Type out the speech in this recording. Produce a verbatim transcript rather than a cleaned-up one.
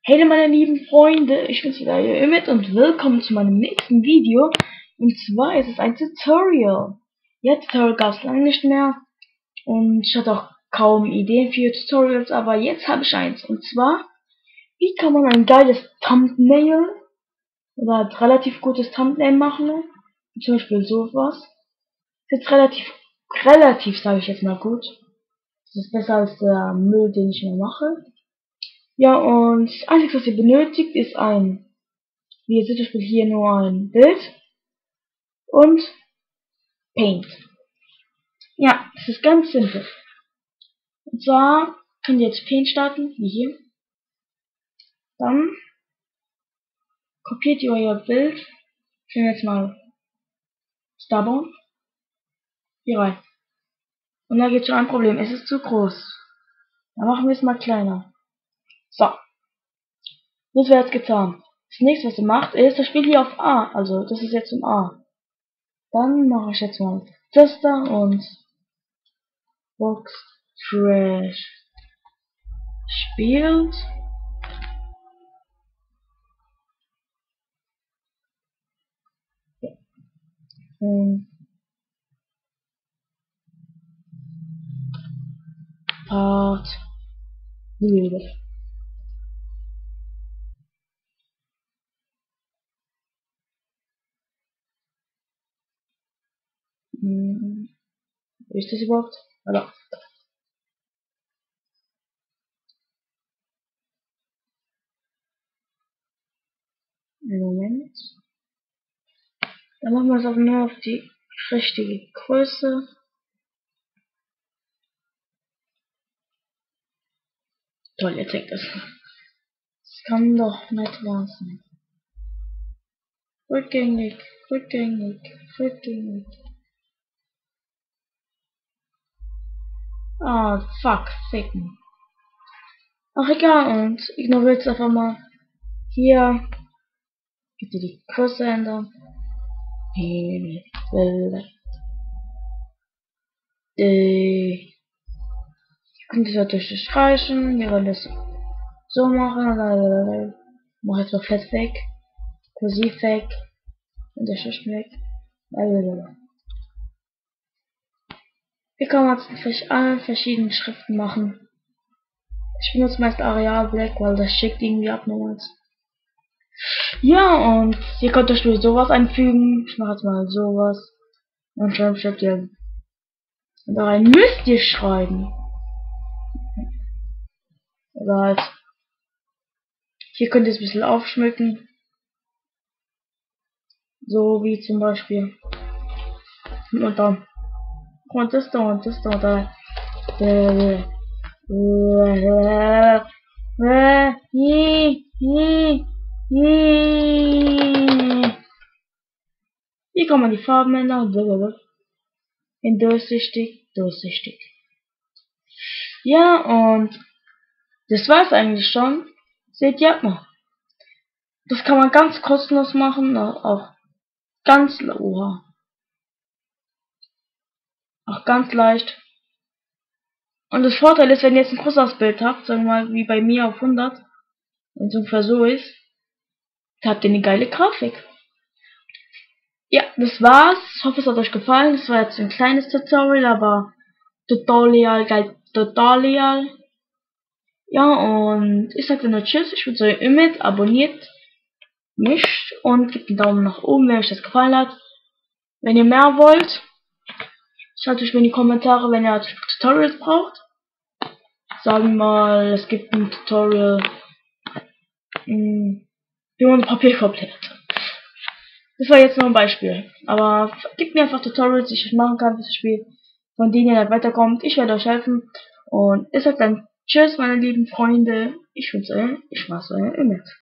Hey meine lieben Freunde, ich bin's wieder, ihr Emmett, und willkommen zu meinem nächsten Video. Und zwar ist es ein Tutorial. Ja, Tutorial gab's lange nicht mehr und ich hatte auch kaum Ideen für Tutorials, aber jetzt habe ich eins. Und zwar, wie kann man ein geiles Thumbnail oder ein relativ gutes Thumbnail machen? Zum Beispiel sowas. Ist jetzt relativ, relativ sage ich jetzt mal gut. Das ist besser als der Müll, den ich immer mache. Ja, und das Einzige, was ihr benötigt, ist ein, wie ihr seht, ich spiele hier nur ein Bild und Paint. Ja, es ist ganz simpel. Und zwar könnt ihr jetzt Paint starten, wie hier. Dann kopiert ihr euer Bild. Ich nehme jetzt mal Starbound hier rein. Und da gibt es schon ein Problem, es ist zu groß. Dann machen wir es mal kleiner. So, das wäre jetzt getan. Das nächste, was ihr macht, ist, das Spiel hier auf A. Also, das ist jetzt um A. Dann mache ich jetzt mal das da und Box Trash spielt. Ähm, Part Bilder. Hm, wie ist das überhaupt? Also, einen Moment. Dann machen wir es aber nur auf die richtige Größe. Toll, jetzt zeigt das. Das kann doch nicht wahr sein. Rückgängig, rückgängig, rückgängig. Ah, fuck, ficken. Ach egal, und ignoriert es einfach mal. Hier, bitte die Größe ändern. Äh, ihr könnt es natürlich nicht streichen, wir wollen das so machen, mach jetzt mal fett weg, kursiv weg, und der Schicht weg. Hier kann man es allen verschiedenen Schriften machen. Ich benutze meist Arial Black, weil das schickt irgendwie ab nochmals. Ja, und ihr könnt euch nur sowas einfügen. Ich mache jetzt mal sowas. Und dann schreibt ihr, da rein müsst ihr schreiben. Oder halt, hier könnt ihr es ein bisschen aufschmücken. So wie zum Beispiel. Und dann und das da und das da und da. Hier kann man die Farben ändern. In durchsichtig, durchsichtig. Ja, und das war's eigentlich schon. Seht ihr mal. Das kann man ganz kostenlos machen, auch ganz, oha. Auch ganz leicht. Und das Vorteil ist, wenn ihr jetzt ein großes Bild habt, sagen wir mal wie bei mir auf hundert, wenn es ungefähr so ist, habt ihr eine geile Grafik. Ja, das war's. Ich hoffe, es hat euch gefallen. Das war jetzt ein kleines Tutorial, aber Tutorial, geil, Tutorial. Ja, und ich sag dann nur Tschüss. Ich würde sagen, Emmett, abonniert mich und gebt einen Daumen nach oben, wenn euch das gefallen hat. Wenn ihr mehr wollt, schreibt euch mir in die Kommentare, wenn ihr Tutorials braucht. Sagen wir mal, es gibt ein Tutorial, mh, wie man Papier komplett. Das war jetzt nur ein Beispiel. Aber gebt mir einfach Tutorials, die ich machen kann für das Spiel, von denen ihr dann weiterkommt. Ich werde euch helfen. Und ich sag dann Tschüss, meine lieben Freunde. Ich wünsche euch, ich war's, euer Emmett.